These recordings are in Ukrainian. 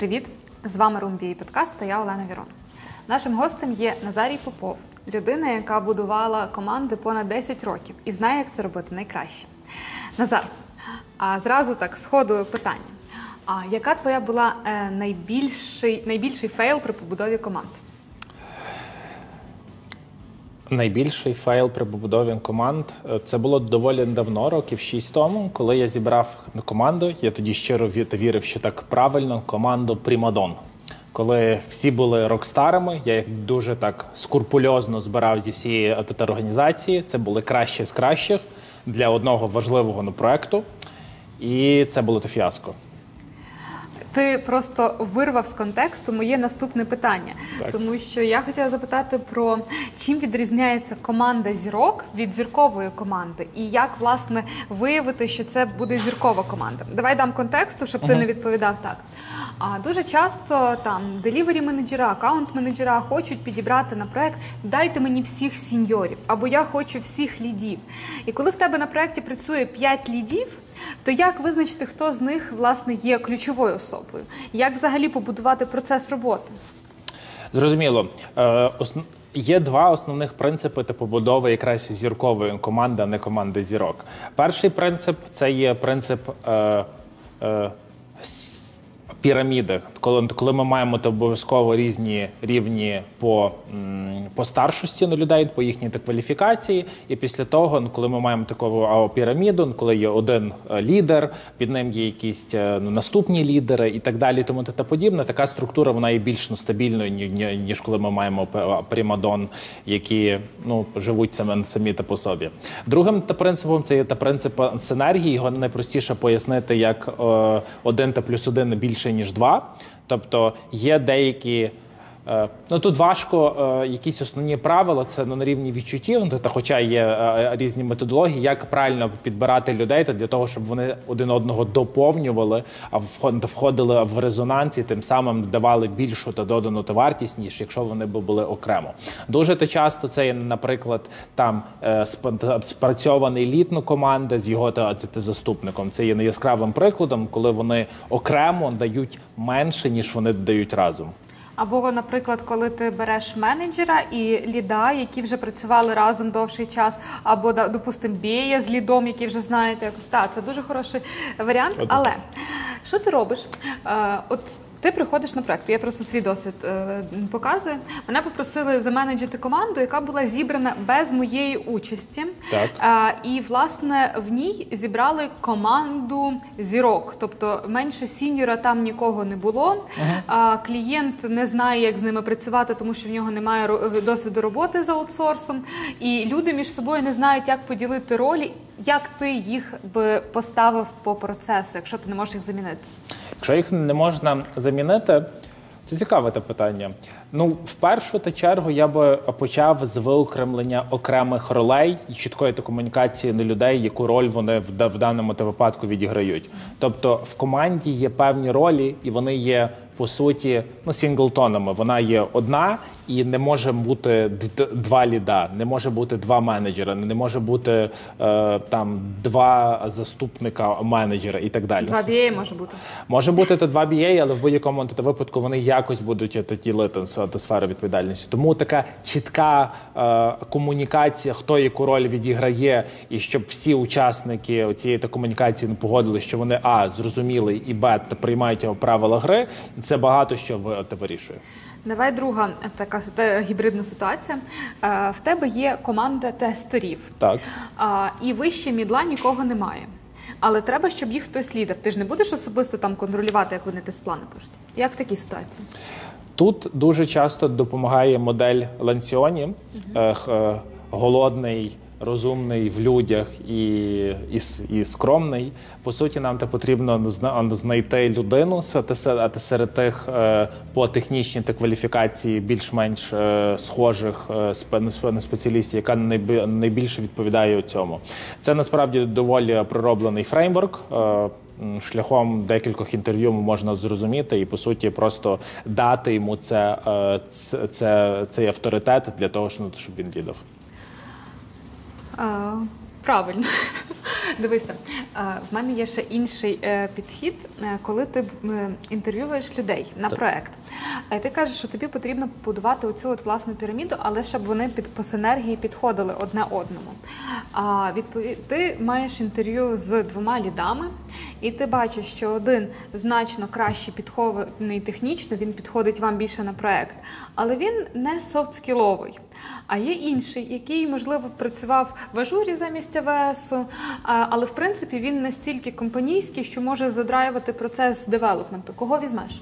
привіт! З вами Room.BA подкаст та я Олена Вірон. Нашим гостем є Назарій Попов, людина, яка будувала команди понад 10 років і знає, як це робити найкраще. Назар, зразу так, сходу питання. Яка твоя була найбільший фейл при побудові команд? Найбільший фейл при побудові команд – це було доволі давно, років 6 тому, коли я зібрав команду. Я тоді щиро вірив, що так правильно, команду Примадон. Коли всі були рокстарами, я їх дуже так скрупульозно збирав зі всієї організації. Це були кращі з кращих для одного важливого проєкту. І це було фіаско. Ти просто вирвав з контексту моє наступне питання. Так. Тому що я хотіла запитати про чим відрізняється команда зірок від зіркової команди і як, власне, виявити, що це буде зіркова команда. Давай дам контексту, щоб ти не відповідав так. Дуже часто там делівері-менеджера, аккаунт-менеджера хочуть підібрати на проект «дайте мені всіх сіньорів» або «я хочу всіх лідів». І коли в тебе на проекті працює 5 лідів, то як визначити, хто з них, власне, є ключовою особою? Як взагалі побудувати процес роботи? Зрозуміло. Є два основних принципи побудови якраз зіркової команди, а не команди зірок. Перший принцип – це є принцип піраміди, коли ми маємо обов'язково різні рівні по старшості людей, по їхній кваліфікації, і після того, коли ми маємо таку піраміду, коли є один лідер, під ним є якісь наступні лідери і так далі, тому та подібне, така структура, вона є більш стабільною, ніж коли ми маємо примадон, які живуть самі по собі. Другим принципом це є принцип синергії, його найпростіше пояснити як 1+1 більше, ніж 2. Тобто є деякі... тут важко якісь основні правила, це на рівні відчуттів, хоча є різні методології, як правильно підбирати людей для того, щоб вони один одного доповнювали, а входили в резонанс і тим самим давали більшу та додану вартість, ніж якщо вони б були окремо. Дуже часто це є, наприклад, там спрацьований лід команди з його заступником. Це є яскравим прикладом, коли вони окремо дають менше, ніж вони дають разом. Або, наприклад, коли ти береш менеджера і ліда, які вже працювали разом довший час, або, допустимо, BA з лідом, які вже знають, це дуже хороший варіант. Але що ти робиш? Ти приходиш на проєкт, я просто свій досвід показую. Мене попросили заменеджити команду, яка була зібрана без моєї участі. Так. І, власне, в ній зібрали команду зірок. Тобто менше сіньора там нікого не було. Клієнт не знає, як з ними працювати, тому що в нього немає досвіду роботи за аутсорсом. І люди між собою не знають, як поділити ролі. Як ти їх би поставив по процесу, якщо ти не можеш їх замінити? Якщо їх не можна замінити, це цікаве питання. В першу чергу я би почав з виокремлення окремих ролей і чіткої комунікації на людей, яку роль вони в даному випадку відіграють. Тобто в команді є певні ролі, і вони є, по суті, сінглтонами. Вона є одна, і не може бути два ліда, не може бути два менеджера, не може бути два заступника менеджера і так далі. 2 BA може бути? Може бути 2 BA, але в будь-якому випадку вони якось будуть ділити сферу відповідальності. Тому така чітка комунікація, хто яку роль відіграє, і щоб всі учасники цієї комунікації погодили, що вони зрозуміли і приймають правила гри, це багато що вирішує. Давай друга така гібридна ситуація. В тебе є команда тестерів. Так. І вище мідла нікого немає. Але треба, щоб їх хтось лідав. Ти ж не будеш особисто там контролювати, як вони тест-плани пишуть. Як в такій ситуації? Тут дуже часто допомагає модель Лансіоні. Голодний, розумний в людях і скромний. По суті, нам потрібно знайти людину серед тих по технічній кваліфікації більш-менш схожих спеціалістів, яка найбільше відповідає цьому. Це насправді доволі пророблений фреймворк. Шляхом декількох інтерв'ю можна зрозуміти і, по суті, просто дати йому цей авторитет для того, щоб він лідав. Правильно. Дивися, в мене є ще інший підхід, коли ти інтерв'юєш людей на проект. Ти кажеш, що тобі потрібно побудувати оцю от власну піраміду, але щоб вони по синергії підходили одне одному. Ти маєш інтерв'ю з 2 лідами, і ти бачиш, що один значно краще підхований технічно, він підходить вам більше на проект, але він не софт-скіловий. А є інший, який, можливо, працював в ажурі замість АВСу, але, в принципі, він настільки компанійський, що може задраювати процес девелопменту. Кого візьмеш?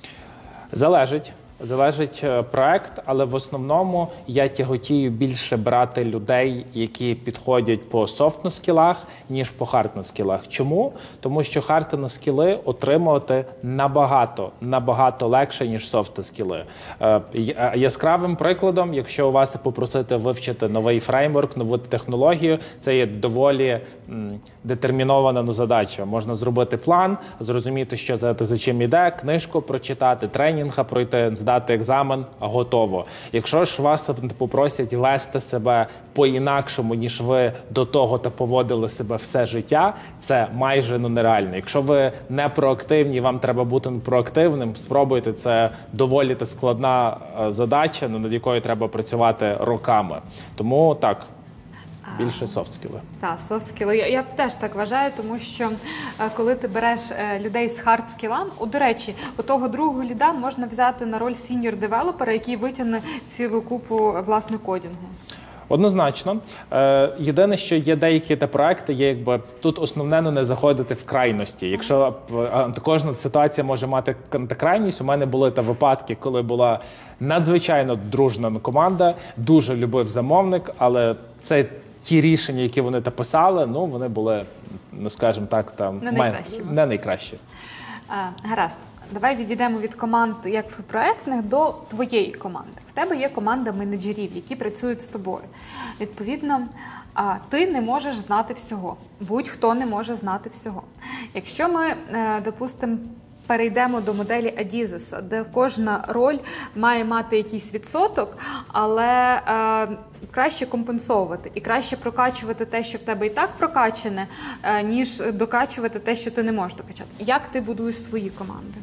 Залежить проект, але в основному я тяготію більше брати людей, які підходять по софт-скілах, ніж по хард-скілах. Чому? Тому що хард-скіли отримувати набагато легше, ніж софт-скіли. Яскравим прикладом, якщо у вас попросити вивчити новий фреймворк, нову технологію, це є доволі детермінована задача. Можна зробити план, зрозуміти, що за чим іде, книжку прочитати, тренінга пройти, здати екзамен, готово. Якщо ж вас попросять вести себе по-інакшому, ніж ви до того та поводили себе все життя, це майже нереально. Якщо ви не проактивні, вам треба бути проактивним, спробуйте, це доволі складна задача, над якою треба працювати роками. Тому так. Більше софт-скіли. Так, софт-скіли. Я теж так вважаю, тому що коли ти береш людей з хард-скілами, до речі, у того другого ліда можна взяти на роль сіньор-девелопера, який витягне цілу купу власне кодінгу. Однозначно. Єдине, що є деякі проекти, є тут основне не заходити в крайності. Якщо кожна ситуація може мати крайність, у мене були випадки, коли була надзвичайно дружна команда, дуже любив замовник, але це ті рішення, які вони писали, вони були, скажімо так, не найкращі. Гаразд. Давай відійдемо від команд як проектних до твоєї команди. В тебе є команда менеджерів, які працюють з тобою. Відповідно, ти не можеш знати всього. Будь-хто не може знати всього. Якщо ми, допустимо, перейдемо до моделі Адізеса, де кожна роль має мати якийсь відсоток, але краще компенсовувати і краще прокачувати те, що в тебе і так прокачане, ніж докачувати те, що ти не можеш докачати. Як ти будуєш свої команди?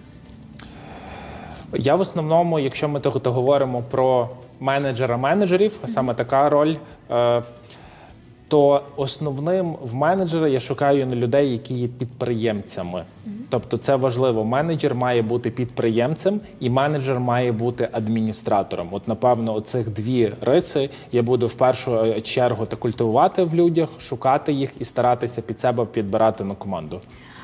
Я в основному, якщо ми говоримо про менеджера менеджерів, саме така роль, то основним в менеджера я шукаю людей, які є підприємцями. Тобто це важливо. Менеджер має бути підприємцем і менеджер має бути адміністратором. От, напевно, оцих 2 риси я буду в першу чергу культивувати в людях, шукати їх і старатися під себе підбирати на команду.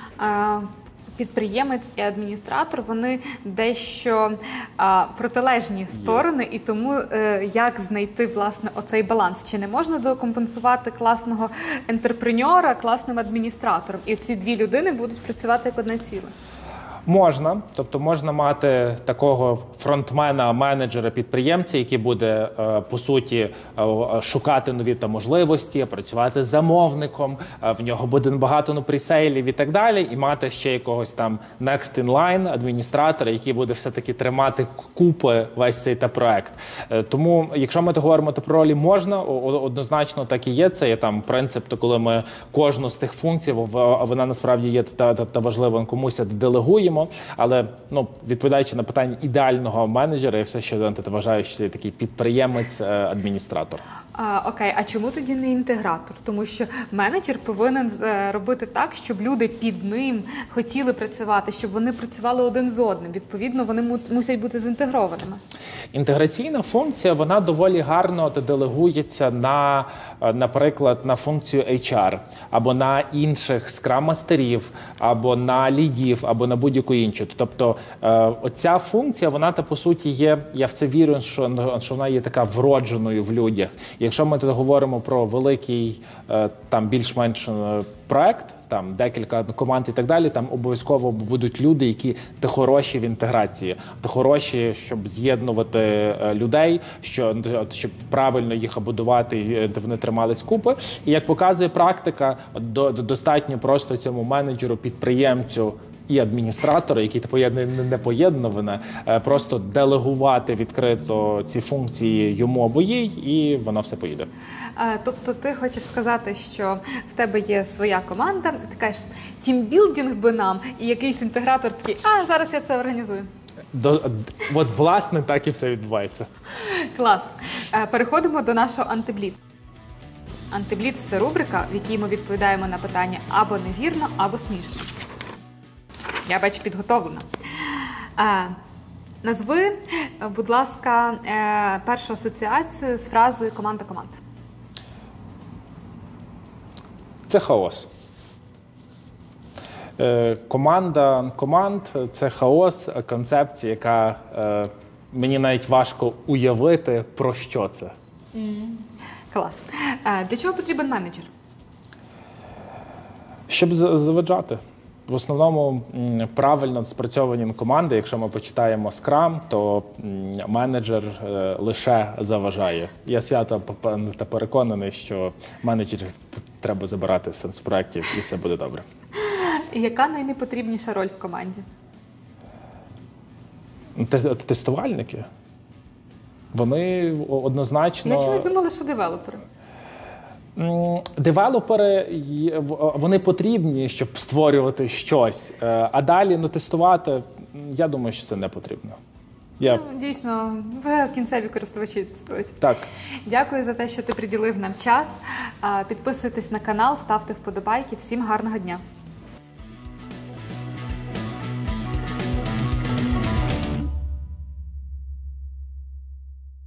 Підприємець і адміністратор, вони дещо протилежні сторони, і тому як знайти, власне, оцей баланс? Чи не можна докомпенсувати класного ентерпреньора класним адміністратором? І ці 2 людини будуть працювати як одне ціле? Можна. Тобто можна мати такого фронтмена, менеджера, підприємця, який буде, по суті, шукати нові можливості, працювати з замовником, в нього буде багато пресейлів і так далі, і мати ще якогось next in line адміністратора, який буде все-таки тримати купи весь цей проект. Тому, якщо ми говоримо про ролі, можна, однозначно так і є. Це є принцип, коли ми кожну з тих функцій, вона насправді є та важлива, комусь делегуємо. Але, відповідаючи на питання ідеального менеджера, я все ще вважаю, що це такий підприємець-адміністратор. Окей, а чому тоді не інтегратор? Тому що менеджер повинен робити так, щоб люди під ним хотіли працювати, щоб вони працювали один з одним. Відповідно, вони мусять бути зінтегрованими. Інтеграційна функція, вона доволі гарно делегується на, наприклад, на функцію HR, або на інших скрам-мастерів, або на лідів, або на будь-яку іншу. Тобто, оця функція, вона, по суті, є, я в це вірю, що вона є така вродженою в людях. Якщо ми тут говоримо про великий, більш-менш проект, декілька команд і так далі, там обов'язково будуть люди, які хороші в інтеграції, хороші, щоб з'єднувати людей, щоб правильно їх будувати, і вони тримались купи. І як показує практика, достатньо просто цьому менеджеру, підприємцю і адміністратора, які не поєднуване, просто делегувати відкрито ці функції йому або їй, і воно все поїде. Тобто ти хочеш сказати, що в тебе є своя команда, ти кажеш, тімбілдинг би нам, і якийсь інтегратор такий, зараз я все організую. От, власне, так і все відбувається. Клас. Переходимо до нашого антибліц. Антибліц – це рубрика, в якій ми відповідаємо на питання або невірно, або смішно. Я бачу, підготовлена. Назви, будь ласка, першу асоціацію з фразою «команда команд». Це хаос. Команда команд – це хаос, концепція, яка мені навіть важко уявити, про що це. Клас. Для чого потрібен менеджер? Щоб заважати. В основному правильно спрацьовані команди, якщо ми почитаємо Scrum, то менеджер лише заважає. Я свято та переконаний, що менеджерів треба забирати з соцпроєктів і все буде добре. Яка найнепотрібніша роль в команді? Тестувальники. Вони однозначно... Я чомусь думала, що девелопери. Девелопери, вони потрібні, щоб створювати щось, а далі тестувати, я думаю, що це не потрібно. Дійсно, вже кінцеві користувачі тестують. Так. Дякую за те, що ти приділив нам час. Підписуйтесь на канал, ставте вподобайки. Всім гарного дня!